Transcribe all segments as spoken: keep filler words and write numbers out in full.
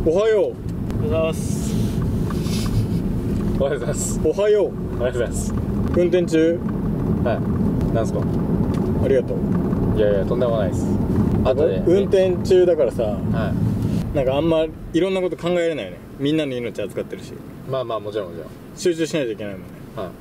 おはよう。 おはようございます。 おはようございます。 おはよう。 おはようございます。 運転中。 はい。なんすか。 ありがとう。 いやいや、とんでもないです。あとで運転中だからさ、 はなんかあんまいろんなこと考えれないよね。みんなの命預かってるし、 い。まあまあ、もちろんもちろん。 集中しないといけないもんね。 はい。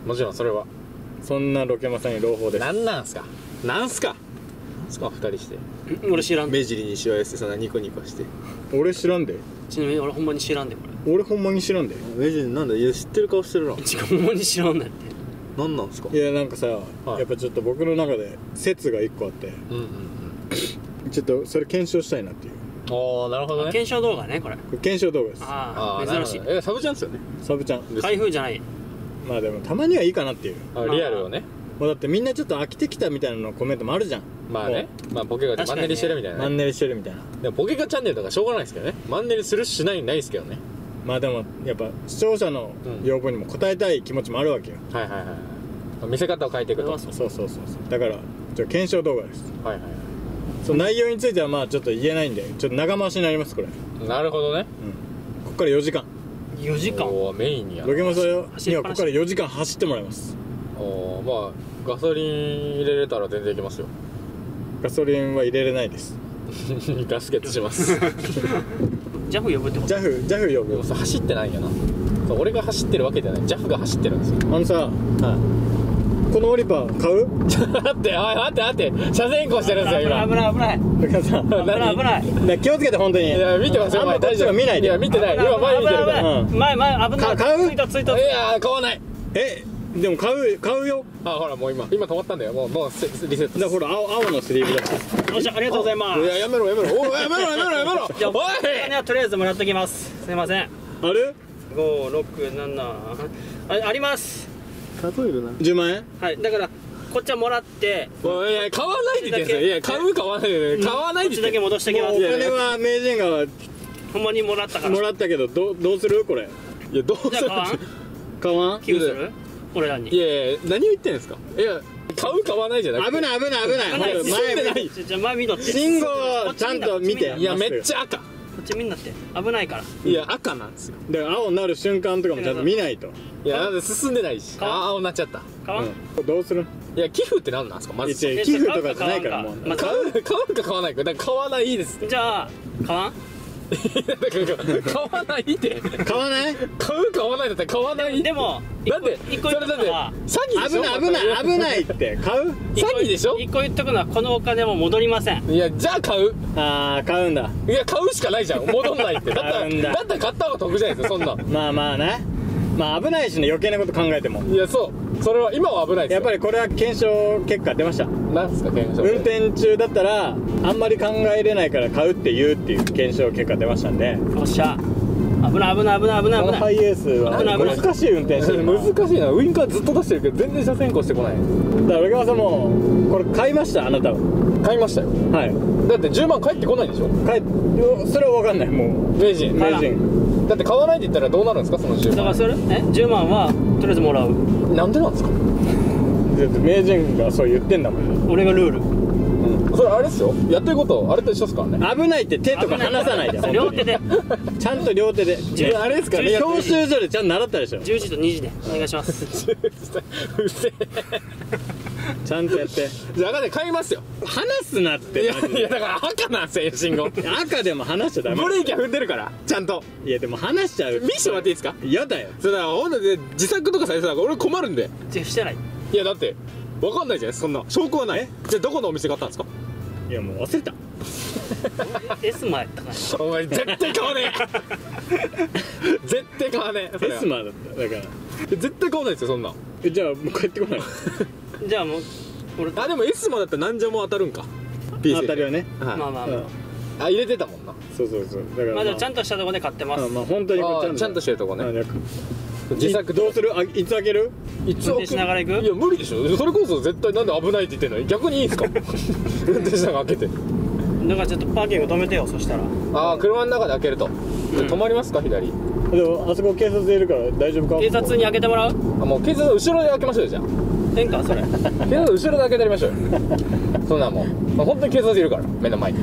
もちろんそれは。 そんなロケマさんに朗報です。 なんなんすか。なんすか。すか、二人して。 俺知らん。 目尻にしわ寄せて、そんなニコニコして。 俺知らんで。 ちなみに俺ほんまに知らんでこれ。 俺ほんまに知らんで。 目尻なんだ、いや、知ってる顔してるな。 違う、ほんまに知らんだって。 なんなんすか。 いやなんかさ、 いやっぱちょっと僕の中で説が一個あって、 うんうんうん。 ちょっとそれ検証したいなっていう。 ああ、なるほどね。 検証動画ねこれ。 これ検証動画です。 ああ、珍しい。 え、サブちゃんですよね。 サブちゃん。 開封じゃない。 まあでもたまにはいいかなっていう。 あ、リアルをね。 もうだってみんなちょっと飽きてきたみたいなのコメントもあるじゃん。 まあね。まあボケがマンネリしてるみたいなね。 マンネリしてるみたいな。 でもボケがチャンネルとかしょうがないですけどね。マンネリするしないないですけどね。 まあでもやっぱ視聴者の要望にも応えたい気持ちもあるわけよ。 はいはいはい。見せ方を変えていくと。はいそうそうそうそう。だからちょ検証動画です。 はいはい。 その内容についてはまあちょっと言えないんで、ちょっと長回しになりますこれ。 なるほどね。 ここからよじかん。 よじかん。 おーメインにやる。 ロケマサにはここからよじかん走ってもらいます。 おーまあガソリン入れれたら全然いけますよ。 ガソリンは入れれないです。 ガス欠しますジャフ呼ぶってこと。 ジャフジャフ呼ぶ。 でもさ走ってないよな。そう俺が走ってるわけじゃない。ジャフが走ってるんですよ。 あのさ、このオリパー買う？ ちょっと待って、おい待って待って、車線変更してるんですよ今。 危ない危ないロケマサ危ない危ない。 ね気をつけて本当に。 いや見てますよ。 あんまこっちは見ないで。 いや見てない。今前見てるから。 うん前前危ない。 買うついたついた。 いや買わない。 えでも買う買うよ。 あほらもう今今止まったんだよ。もうもうリセット。 だからほら青青のスリーブだ。 よっしゃありがとうございます。 いややめろやめろ。おいやめろやめろやめろ。 じゃあおい。 お金はとりあえずもらっときます。すいません。 あれ？ 五六七ああります。 数えるな。 じゅうまんえん？ はいだからこっちはもらっておいいや買わないで言ってんすよ。いや買う買わないで買わないでこっちだけ戻してきます。 もうお金は名人がほんまにもらったから。 もらったけどどうどうするこれ？ いやどうする。 じゃあ買わん？ 買わん？ 寄付する？俺らに。 いやいや何を言ってんですか。いや買う買わないじゃなくて。 危ない危ない危ない。 危ないほら前見て。 じゃじゃ前見とって。 信号をちゃんと見て。 いやめっちゃ赤。 こっち見んなって危ないから。 いや赤なんですよ。 だから青になる瞬間とかもちゃんと見ないと。 いやなんで進んでないし。 買わんあ青になっちゃった。 買わん？ うんどうする？ いや寄付って何なんですかまず。 一応寄付とかじゃないからもう。 まあ買う買うか買わないか。だから買わないです。 じゃあ買わん？ だから買わないって買わない？ 買う買わないだったら買わない。 でもだって一個言っとそれだってくのは詐欺でしょ。 危ない危ない危ないって買う？ 詐欺でしょ。 一個言っとくのはこのお金も戻りません。 いやじゃあ買う。 ああ買うんだ。 いや買うしかないじゃん。戻んないってだったら買うんだだったら買った方が得じゃないですかそんな。 まあまあね。まあ危ないしね余計なこと考えても。 いやそうそれは今は危ないですよ。 やっぱりこれは検証結果出ました。 なんですか検証。 運転中だったらあんまり考えれないから買うって言うっていう検証結果出ましたんで。 よっしゃ危ない危ない危ない危ない危ない。 このハイエースは危ない危ない難しい運転してるな。 難しいな。ウインカーずっと出してるけど全然車線変更してこない。 だからロケマさんもこれ買いましたあなたは？ 買いましたよ。 はいだってじゅうまん返ってこないでしょ。 買いそれは分かんないもう名人名人。 だって買わないで言ったらどうなるんですかそのじゅうまん。 だからそれえじゅうまんはとりあえずもらう。 なんでなんですか。 だって名人がそう言ってんだもん。 俺がルール。 それあれですよ。やってることあれと一緒ですからね。 危ないって手とか離さないで。 両手でちゃんと両手で。 じゅうあれですかね。教習所でちゃんと習ったでしょ。 じゅうじとにじでお願いします。 うせえ。 ちゃんとやってじゃあ赤で買いますよ。 離すなっていやいやだから赤なんですよ信号。 赤でも離しちゃダメ。 ブレーキは踏んでるからちゃんと。 いやでも離しちゃう。 見してもらっていいですか。 嫌だよ。 それだからほんとで自作とかされてたら俺困るんで。 じゃあしてない。 いやだって分かんないじゃないそんな証拠はない。じゃあどこのお店買ったんですか。 いやもう忘れた。 エスマやったからお前絶対買わねえ。絶対買わねえ。それはエスマだっただから。 絶対買わないですよそんな。 えじゃあもう帰ってこない。 じゃあもう俺あでもエスマだったらなんじゃも当たるんか。 当たりはね。 はいまあまあまあうんあ入れてたもんな。 そうそうそう。だからまあでもちゃんとしたとこで買ってます。 あまあ本当にこれあちゃんとしてるとこね。 あなんか自作どうする？あいつ開ける？ いつ運転しながら行くいや無理でしょ。それこそ絶対なんで危ないって言ってんのに逆にいいんすか。運転しながら開けて。 だからちょっとパーキング止めてよそしたら。 ああ車の中で開けると、止まりますか左。 でもあそこ警察いるから大丈夫か？ 警察に開けてもらう？ あもう警察後ろで開けましょうよじゃあ。 ええんかそれ。 警察後ろで開けてやりましょうよ。そんなもん、まあ、本当に警察いるから目の前に。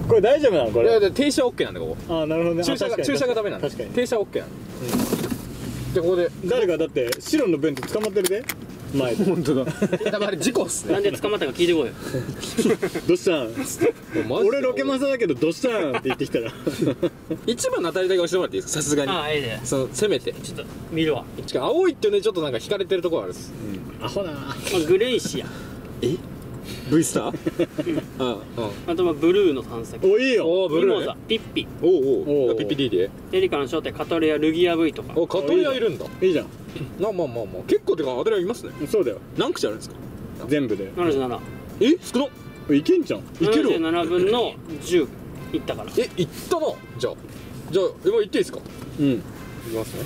これ大丈夫なのこいやれ？ で停車 OK なんでここああなるほどね。 駐車が駐車がダメなんで確かに。 停車 OK なんで、うん、でここで誰かだって白のベント捕まってるで前で。 本当だ多分あれ事故っすねなんで捕まったか聞いてこいよ。 どうしたん？ マジで俺ロケマサだけどどうしたんって言ってきたら。 一番の当たりだけ押してもらっていいですか、さすがに。 ああええでそのせめてちょっと見るわ。 しかも青いってねちょっとなんか引かれてるところあるっす。 アホだな。 まあグレイシア、 え V スターあうんあとまあブルーの探索、 おいいよ。 おーブルーねミモザ、ピッピ、 おうおおううピピ D でエリカの正体カトレア、ルギア V とか。 おカトリアいるんだ。 いいじゃん。 まあまあまあまあ結構てかアドレアいますね。 そうだよ。 何口あるんですか。 全部で。 ななじゅうなな、 え少なっ。 いけんじゃん。 いけるななじゅうななぶんのじゅういったから。 えいったな。じゃあじゃあ今言っていいですか。 うん。 いきますね。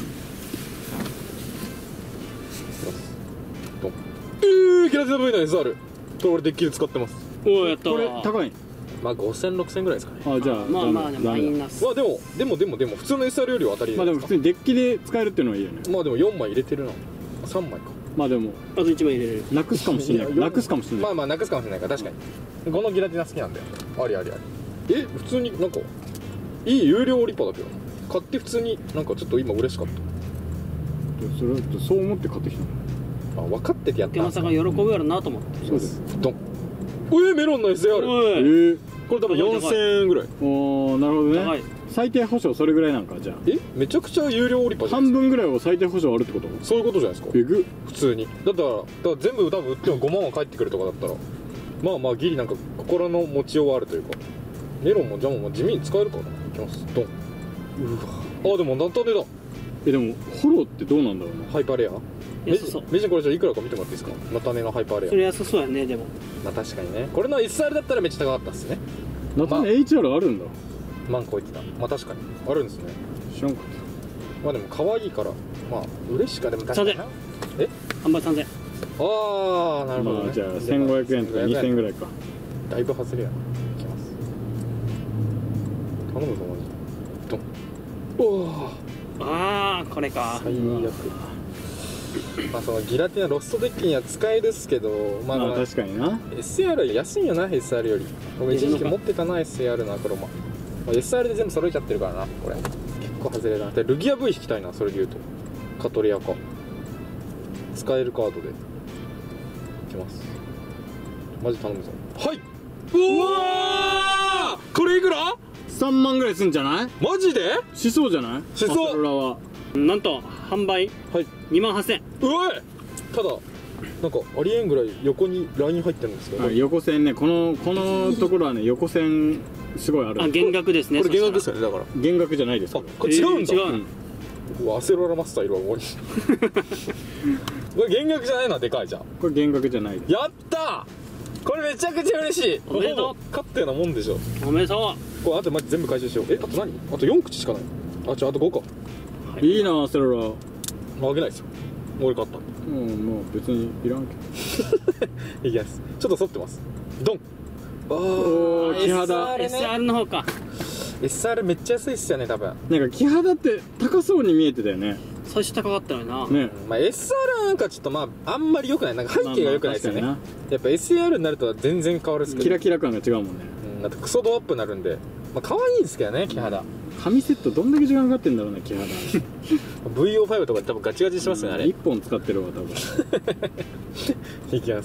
ドン。えー、キラテナ V の エスアール これ俺デッキで使ってます。 おおやったこれわ。 高い。 まあごせんろくせんぐらいですかね。 あじゃあまあまあでもマイナス。 まあでもでもでもでも普通の エスアール よりは当たりじまあゃないですか。 でも普通にデッキで使えるっていうのはいいよね。 まあでもよんまい入れてるな。さんまいか。 まあでもあといちまい入れれる。 なくすかもしれない。 いやなくすかもしれない。 まあまあなくすかもしれないから確かにこのギラティナ好きなんだよ。ありありあり。え普通になんかいい有料リパだけどな。買って普通になんかちょっと今嬉しかっそれはそう思って買ってきたの。 た。あ分かっててやったんですか。 山さんが喜ぶやろなと思って。 そうです。 ドン。えー、メロンの エスアール。 おいえー、 これ多分よんせんえんぐらい。 おーなるほど高いね。最低保証それぐらいなんかじゃえめちゃくちゃ有料リパあじゃないですか。 半分ぐらいは最低保証あるってこと？ そういうことじゃないですか。 えぐ。 普通にだったらだから全部多分売ってもごまんは返ってくるとかだったらまあまあギリなんか心の持ちようはあるというか。メロンもジャムも地味に使えるかな。いきますドン。うわあでもナタネだ。 えでもフォローってどうなんだろうな。 ハイパーレアメ安そう。 ジンこれじゃあいくらか見てもらっていいですか。ナタネのハイパーレア。 それ安そうやねでも。 まあ確かにねこれの エスアール だったらめっちゃ高かったっすね。 ナタネ エイチアール あるんだ。 万超えてた。まあ確かにあるんですね。 知らんかっまあでも可愛いからまあ嬉しかでも確かにな。え販売さんぜん。 ああなた。 るほどね。 まあじゃあせんごひゃくえんとかにせんえんぐらいか。 だいぶ外れやな。いきます。頼むぞマジで。ドン。おおああこれか。 最悪。まあそのギラティナロストデッキには使えるっすけどまあ、 まあまあ、 確かにな。 エスアール 安いよな エスアール より。僕一時期持ってたな エスアール のアクロマ、まあ、エスアール で全部揃えちゃってるからなこれ結構外れだな。でルギア V 引きたいなそれで言うと。カトリアか使えるカードでいきます。マジ頼むぞ。はい。うわーこれいくら。 さんまんぐらいすんじゃない？ マジでしそうじゃない？ しそうアスロラは。 なんと販売はいにまんはっせん。 うわい。ただなんかありえんぐらい横にライン入ってるんですけど、 はい横線ね、このこのところはね横線すごいある。 あ減額ですね。 これ減額ですよ。 よねだから。 減額じゃないです。 あこれ違うんだ。 えー違ううわアセロラマスターいるわここにこれ減額じゃないのはでかいじゃん。 これ減額じゃないです。 やったーこれめちゃくちゃ嬉しい。 おめでとうほぼ勝ったようなもんでしょ。 おめでとこれあとマジ全部回収しよう。えあと何あとよん口しかない。あちょあとごか。 う。 いいなアセロラ。 まああげないですよ俺勝ったんうんもう別にいらんけど。 でいきます。ちょっと反ってます。ドン。あおー木肌エスアール ねエスアール の方か。 エスアール めっちゃ安いっすよね多分。 なんか木肌って高そうに見えてたよね。 最初高かったのにな。 ね。 まあ エスアール はなんかちょっとまああんまり良くない。なんか背景が良くないですよね。 まあまあやっぱ エスアール になると全然変わるっすけど。 キラキラ感が違うもんね。 うん、だってクソドアップになるんで、まあ可愛いんですけどね木肌。 紙セットどんだけ時間かかってんだろうね木肌。 ブイオーファイブ とか多分ガチガチしますよねあれ。 いっぽん使ってるわ多分。 いきます。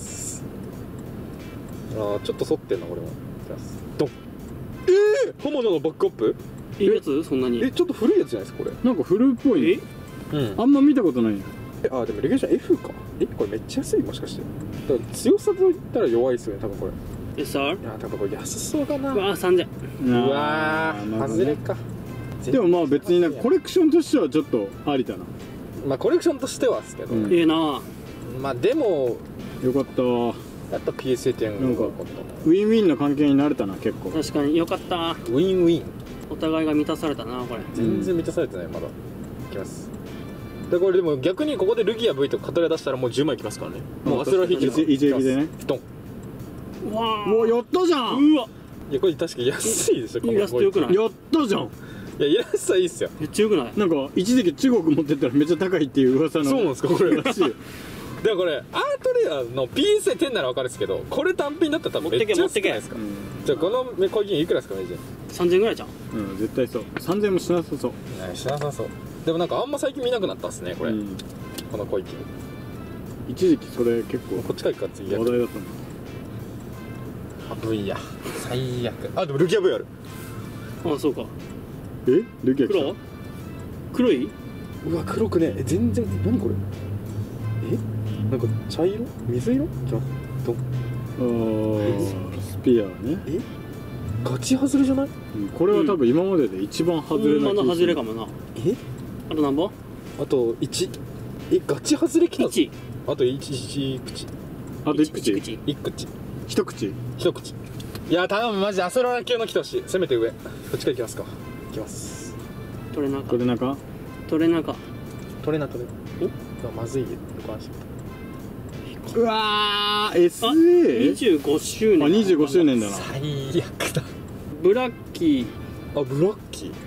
あーちょっと反ってんな俺も。いきますドン。えー、刃物のバックアップ。 いいやつそんなに。 えちょっと古いやつじゃないですかこれ。 なんかフルっぽいね。 うんあんま見たことないよ。 えあでもレギュレーション F か。えこれめっちゃ安いもしかして。だから強さと言ったら弱いですよね多分これ。 エスアール。 いや多分これ安そうかな。 うわさんぜん。 うわーなるほどね外れか。 でもまあ別になんかコレクションとしてはちょっとありだな。 まあコレクションとしてはですけど、 うんええな。 まあでもよかったわ。 やっぱ ピーエスエー 点なんか良かったな。 ウィンウィンの関係になれたな結構。 確かによかった。 ウィンウィンお互いが満たされたなこれ。 全然満たされてないまだ。いきます。でこれでも逆にここでルギア V とかカトレア出したらもうじゅうまいいきますからね。もうアセロラ引いてるから。 一一撃でね。 ドン。 うわもうやったじゃん。 うわいやこれ確かに安いでしょこのイラストよくない。 やったじゃん。 いやイラストはいいっすよ。 めっちゃよくない。 なんか一時期中国持ってったらめっちゃ高いっていう噂の。 そうなんですかこれ。 らしいよ。 でもこれアートレアの ピーエスエーテン なら分かるんですけど、これ単品だったら多分めっちゃ安くないですか。じゃあこの小金いくらですか、名人。 さんぜんえんぐらいじゃん。 うん絶対そう。さんぜんえんもしなさそう。 ね、しなさそう。でもなんかあんま最近見なくなったっすねこれ、うん、この小金。 一時期それ結構こっちから行くか次。 話題だったんだ。 あ V や最悪。あでもルギア V ある。 あそうか。 えルギア黒黒い。 うわ黒くねえ全然。何これ。えなんか茶色水色じゃとあースピアね。 えガチ外れじゃない、 うん、これは多分今までで一番外れな気がする。 ほんまの外れかもな。 えあと何本。 あといち。えガチ外れきた。 いち。 あといち口。 あといち口。 いち口。 一口。 一口。いや頼むマジでアスロラ級の来てほしい。せめて上こっちから行きますか。行きます。 取れなか取れなか取れなか取れな取れな。おまずいよ横足。 うわー エスエーにじゅうごしゅうねん。 あにじゅうごしゅうねんだな。 最悪だ。 ブラッキー。あブラッキー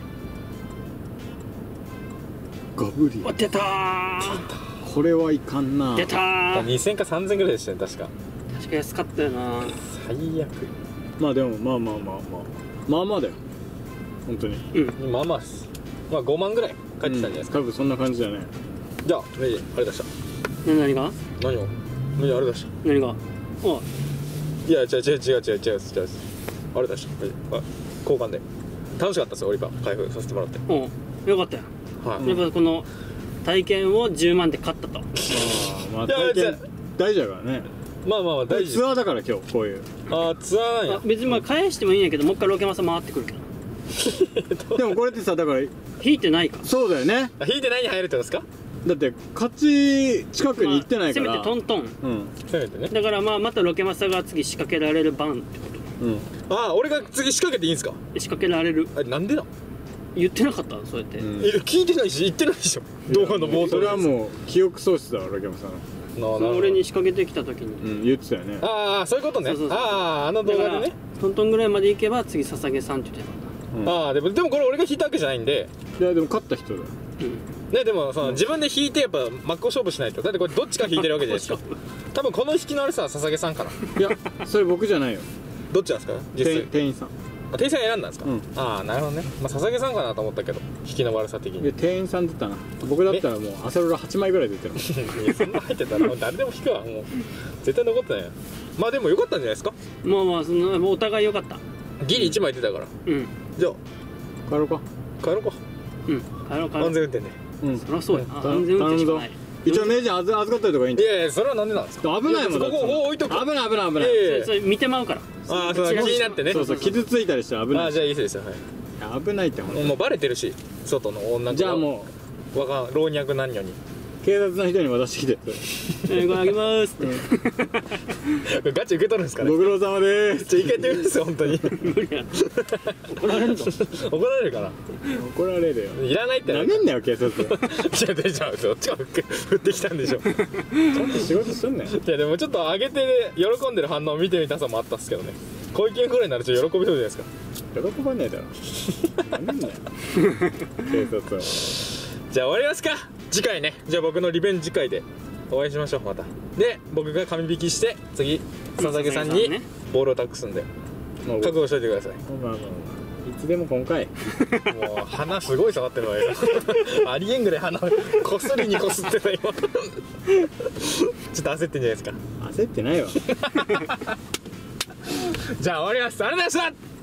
ガブリー。出たー。 これはいかんな。 出たー。 にせんかさんぜんぐらいでしたね確か。 確か安かったよな。 最悪。 まあでもまあまあまあまあまあまあだよ本当に。 うんまあまあですまあごまんぐらい返ってたんじゃないですか、 うん、多分そんな感じだね。 じゃあメイジあれ出した。 何何が何をメイジあれ出した。 何が。おいや違う違う違う違う違う違うあれ出したメイジあ交換で楽しかったですよオリパー開封させてもらって。 およかったよ、 はい、 やっぱこの体験をじゅうまんで買ったと。 まあ体験大事だからね。 まあまあまあ大事。 ツアーだから今日こういう。 ああツアーなんや。 別にまあ返してもいいんやけどもう一回ロケマサ回ってくるけどでもこれってさだから引いてないから。 そうだよね。 引いてないに入るってことですか。 だって勝ち近くに行ってないから、 まあ、せめてトントン、 うんせめてね。 だからまあまたロケマサが次仕掛けられる番ってこと。 うんああ俺が次仕掛けていいんですか。 仕掛けられる。 あれなんでな。 言ってなかったそうやって、 うんいや聞いてないし言ってないでしょ動画の冒頭で。 それはもう記憶喪失だわロケマさん。 なあその俺に仕掛けてきた時に、 うん言ってたよね。 ああそういうことね。 そうそうそうあああの動画でね。 トントンぐらいまで行けば次捧げさんって言ってなかっうんああでもでもこれ俺が引いたわけじゃないんで。 いやでも勝った人だよ。 た。うんねでもその自分で引いてやっぱ真っ向勝負しないと。だってこれどっちか引いてるわけじゃないですか。多分この引きのあれさ捧げさんかな。 いやそれ僕じゃないよ。 どっちなんですか実店際。 店員さん。 あ店員さん選んだんですか。 うんああなるほどね。まあ捧げさんかなと思ったけど引きの悪さ的に。 で店員さんだったな。僕だったらもうアセロラはちまいぐらい出てるもん。 いやそんな入ってたらもう誰でも引くわもう絶対残ってないよ。まあでもよかったんじゃないですか。 まあまあそのお互い良かった。 ギリいちまい出たからうんじゃあ帰ろうか。 帰ろうか。 うん帰ろう帰ろう。 安全運転で。 うんそりゃそうやな、 頼む安全運転しかない。 一応名人預預かったりとかいいんだよ。 いやいやそれはなんでなんですか。 危ないもんだって。 ここ置いとく。 危ない危ない危ない。 いやいやいやそれそれ見てまうから。 ああそう気になってね。 そうそう傷ついたりしたら危ない。 ああじゃあいいですよ。はいいや危ないってほんと。 もうバレてるし外の女の子。 じゃあもうわかん老若男女に。 う警察の人に渡してきて。 えーこれあげますってガチ受け取るんですかね。 ご苦労様でーす。 ちょ一回やってみますよ本当に。 無理や怒られるぞ。 怒られるかな。 怒られるよ。 いらないって。 なめんなよ警察。ちじゃあじゃあそっちが振ってきたんでしょ。 ゃんと仕事すんなよ。 いやでもちょっと上げて喜んでる反応を見てみたさもあったっすけどね。小池ぐらいになると喜びそうじゃないですか。 喜ばねえだろ。なめんなよ警察は。 じゃあ終わりますか。次回ね。じゃあ僕のリベンジ会でお会いしましょうまた。で僕が紙引きして次佐々木さんにボールを託すんでもう覚悟しといてください。 まあまあまあいつでも今回。 もう鼻すごい触ってるわよ。ありえんぐらい鼻こすりにこすってた今。ちょっと焦ってんじゃないですか。 焦ってないわ。 じゃあ終わります。ありがとうございました。